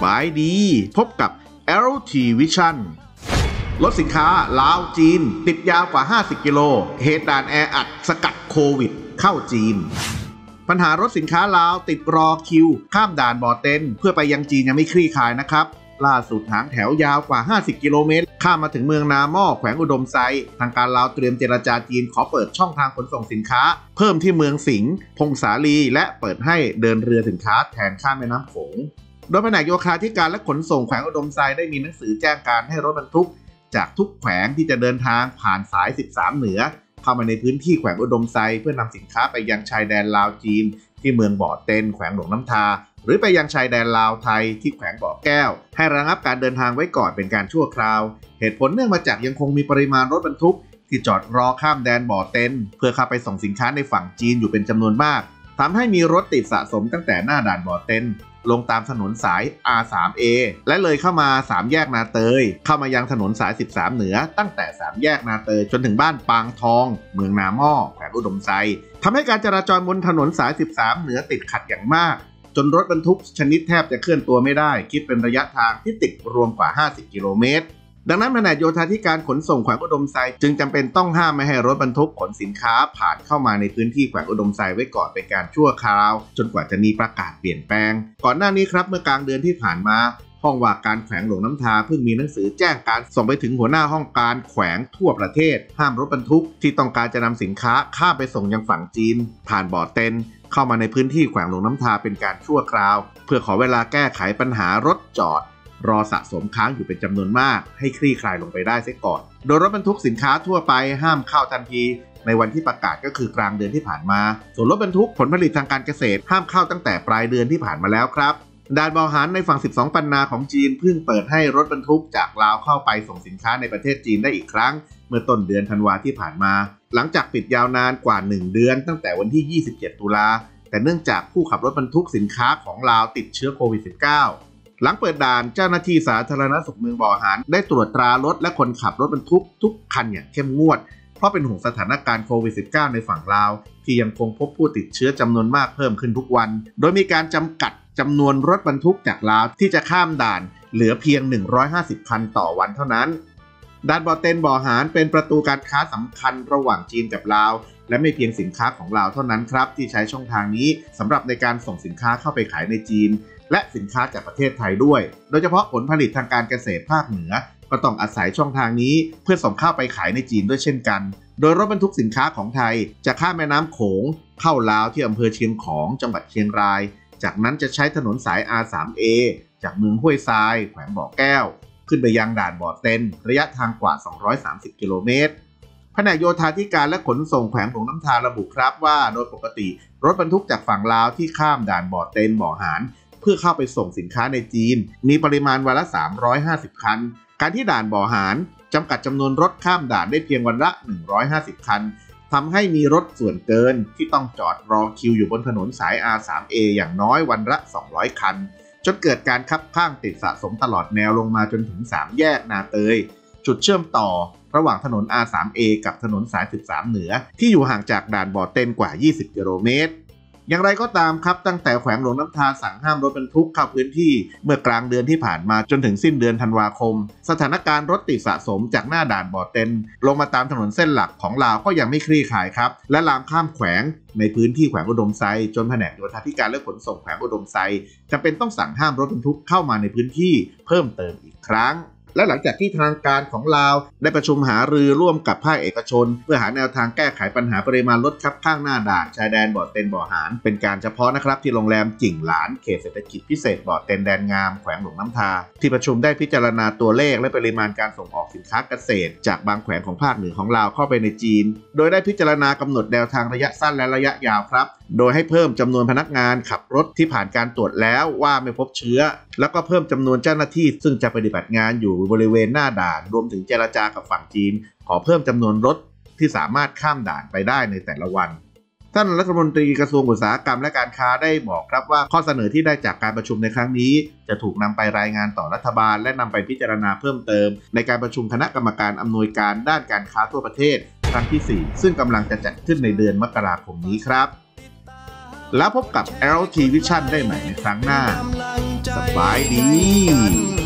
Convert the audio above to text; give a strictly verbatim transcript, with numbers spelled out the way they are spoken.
บายดีพบกับ แอล ที Vision รถสินค้าลาวจีนติดยาวกว่าห้าสิบกิโลเหตุด่านแออัดสกัดโควิดเข้าจีนปัญหารถสินค้าลาวติดรอคิวข้ามด่านบ่อเต็นเพื่อไปยังจีนยังไม่คลี่คลายนะครับล่าสุดหางแถวยาวกว่าห้าสิบกิโลเมตรข้ามมาถึงเมืองนาหม้อแขวงอุดมไซทางการลาวเตรียมเจรจาจีนขอเปิดช่องทางขนส่งสินค้าเพิ่มที่เมืองสิงห์พงสาลีและเปิดให้เดินเรือสินค้าแทนข้ามแม่น้ำโขงโดยแผนกโยธาธิการและขนส่งแขวงอุดมไซได้มีหนังสือแจ้งการให้รถบรรทุกจากทุกแขวงที่จะเดินทางผ่านสายสิบสามเหนือเข้ามาในพื้นที่แขวงอุดมไซเพื่อนำสินค้าไปยังชายแดนลาวจีนที่เมืองบ่อเต็นแขวงหลวงน้ำทาหรือไปยังชายแดนลาวไทยที่แขวงบ่อแก้วให้ระงับการเดินทางไว้ก่อนเป็นการชั่วคราวเหตุผลเนื่องมาจากยังคงมีปริมาณรถบรรทุกที่จอดรอข้ามแดนบ่อเต็นเพื่อเข้าไปส่งสินค้าในฝั่งจีนอยู่เป็นจำนวนมากทำให้มีรถติดสะสมตั้งแต่หน้าด่านบ่อเต็นลงตามถนนสาย อาร์ ทรี เอ และเลยเข้ามาสามแยกนาเตยเข้ามายังถนนสายสิบสามเหนือตั้งแต่สามแยกนาเตยจนถึงบ้านปางทองเมืองนาหม้อแขวงอุดมไซทำให้การจราจรบนถนนสายสิบสามเหนือติดขัดอย่างมากจนรถบรรทุกชนิดแทบจะเคลื่อนตัวไม่ได้คิดเป็นระยะทางที่ติดรวมกว่าห้าสิบกิโลเมตรดังนั้นแผนกโยธาธิการขนส่งแขวงอุดมไซจึงจำเป็นต้องห้ามไม่ให้รถบรรทุกขนสินค้าผ่านเข้ามาในพื้นที่แขวงอุดมไซไว้ก่อนเป็นการชั่วคราวจนกว่าจะมีประกาศเปลี่ยนแปลงก่อนหน้านี้ครับเมื่อกลางเดือนที่ผ่านมาห้องว่าการแขวงหลวงน้ำทาเพิ่งมีหนังสือแจ้งการส่งไปถึงหัวหน้าห้องการแขวงทั่วประเทศห้ามรถบรรทุกที่ต้องการจะนำสินค้าข้ามไปส่งยังฝั่งจีนผ่านบ่อเต็นเข้ามาในพื้นที่แขวงหลวงน้ำทาเป็นการชั่วคราวเพื่อขอเวลาแก้ไขปัญหารถจอดรอสะสมค้างอยู่เป็นจำนวนมากให้คลี่คลายลงไปได้เสียก่อนโดยรถบรรทุกสินค้าทั่วไปห้ามเข้าทันทีในวันที่ประกาศก็คือกลางเดือนที่ผ่านมาส่วนรถบรรทุกผลผลิตทางการเกษตรห้ามเข้าตั้งแต่ปลายเดือนที่ผ่านมาแล้วครับด่านบ่อหานในฝั่งสิบสองปันนาของจีนเพิ่งเปิดให้รถบรรทุกจากลาวเข้าไปส่งสินค้าในประเทศจีนได้อีกครั้งเมื่อต้นเดือนธันวาที่ผ่านมาหลังจากปิดยาวนานกว่าหนึ่งเดือนตั้งแต่วันที่ยี่สิบเจ็ดตุลาแต่เนื่องจากผู้ขับรถบรรทุกสินค้าของลาวติดเชื้อโควิด สิบเก้า หลังเปิดด่านเจ้าหน้าที่สาธารณสุขเมืองบ่อหานได้ตรวจตรารถและคนขับรถบรรทุกทุกคันอย่างเข้มงวดเพราะเป็นห่วงสถานการณ์โควิด สิบเก้า ในฝั่งลาวที่ยังคงพบผู้ติดเชื้อจำนวนมากเพิ่มขึ้นทุกวันโดยมีการจำกัดจำนวนรถบรรทุกจากลาวที่จะข้ามด่านเหลือเพียงหนึ่งร้อยห้าสิบคันต่อวันเท่านั้นด่านบ่อเต็นบ่อหานเป็นประตูการค้าสำคัญระหว่างจีนกับลาวและไม่เพียงสินค้าของลาวเท่านั้นครับที่ใช้ช่องทางนี้สำหรับในการส่งสินค้าเข้าไปขายในจีนและสินค้าจากประเทศไทยด้วยโดยเฉพาะผลผลิตทางการเกษตรภาคเหนือก็ต้องอาศัยช่องทางนี้เพื่อส่งเข้าไปขายในจีนด้วยเช่นกันโดยรถบรรทุกสินค้าของไทยจะข้ามแม่น้ำโขงเข้าลาวที่อำเภอเชียงของจังหวัดเชียงรายจากนั้นจะใช้ถนนสาย อาร์ ทรี เอ จากเมืองห้วยทรายแขวงบ่อแก้วขึ้นไปยังด่านบ่อเต็นระยะทางกว่าสองร้อยสามสิบกิโลเมตรแผนกโยธาธิการและขนส่งแขวงหลวงน้ำทาระบุครับว่าโดยปกติรถบรรทุกจากฝั่งลาวที่ข้ามด่านบ่อเต็นบ่อหานเพื่อเข้าไปส่งสินค้าในจีนมีปริมาณวันละสามร้อยห้าสิบคันการที่ด่านบ่อหานจำกัดจำนวนรถข้ามด่านได้เพียงวันละหนึ่งร้อยห้าสิบคันทำให้มีรถส่วนเกินที่ต้องจอดรอคิวอยู่บนถนนสาย อาร์ ทรี เอ อย่างน้อยวันละสองร้อยคันจนเกิดการคับข้างติดสะสมตลอดแนวลงมาจนถึงสามแยกนาเตยจุดเชื่อมต่อระหว่างถนน อาร์ ทรี เอ กับถนนสายสิบสามเหนือที่อยู่ห่างจากด่านบ่อเต็นกว่ายี่สิบกิโลเมตรอย่างไรก็ตามครับตั้งแต่แขวงหลวงน้ำทาสั่งห้ามรถบรรทุกเข้าพื้นที่เมื่อกลางเดือนที่ผ่านมาจนถึงสิ้นเดือนธันวาคมสถานการณ์รถติดสะสมจากหน้าด่านบ่อเต็นลงมาตามถนนเส้นหลักของลาวก็ยังไม่คลี่คลายครับและลามข้ามแขวงในพื้นที่แขวงอุดมไซจนแผนกโยธาธิการและขนส่งแขวงอุดมไซจำเป็นต้องสั่งห้ามรถบรรทุกเข้ามาในพื้นที่เพิ่มเติมอีกครั้งและหลังจากที่ทางการของลาวได้ประชุมหารือร่วมกับภาคเอกชนเพื่อหาแนวทางแก้ไขปัญหาปริมาณรถคับข้างหน้าด่านชายแดนบ่อเต็นบ่อหานเป็นการเฉพาะนะครับที่โรงแรมจิ่งหลานเขตเศรษฐกิจพิเศษบ่อเต็นแดนงามแขวงหลวงน้ำทาที่ประชุมได้พิจารณาตัวเลขและปริมาณการส่งออกสินค้าเกษตรจากบางแขวงของภาคเหนือของลาวเข้าไปในจีนโดยได้พิจารณากำหนดแนวทางระยะสั้นและระยะยาวครับโดยให้เพิ่มจำนวนพนักงานขับรถที่ผ่านการตรวจแล้วว่าไม่พบเชื้อแล้วก็เพิ่มจำนวนเจ้าหน้าที่ซึ่งจะปฏิบัติงานอยู่บริเวณหน้าด่านรวมถึงเจรจากับฝั่งจีนขอเพิ่มจำนวนรถที่สามารถข้ามด่านไปได้ในแต่ละวันท่านรัฐมนตรีกระทรวงอุตสาหกรรมและการค้าได้บอกครับว่าข้อเสนอที่ได้จากการประชุมในครั้งนี้จะถูกนำไปรายงานต่อรัฐบาลและนำไปพิจารณาเพิ่มเติมในการประชุมคณะกรรมการอำนวยการด้านการค้าทั่วประเทศครั้งที่สี่ซึ่งกำลังจะจัดขึ้นในเดือนมกราคมนี้ครับแล้วพบกับ แอล ที Vision ได้ใหม่ในครั้งหน้าสบายดี